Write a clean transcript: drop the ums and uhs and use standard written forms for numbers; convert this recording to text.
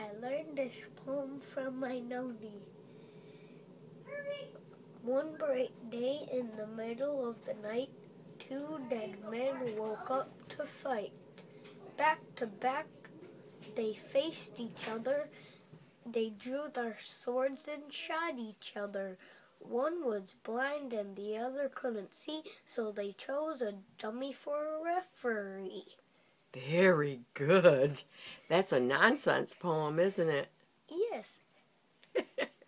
I learned this poem from my noni. One bright day in the middle of the night, two dead men woke up to fight. Back to back, they faced each other. They drew their swords and shot each other. One was blind and the other couldn't see, so they chose a dummy for a referee. Very good. That's a nonsense poem, isn't it? Yes.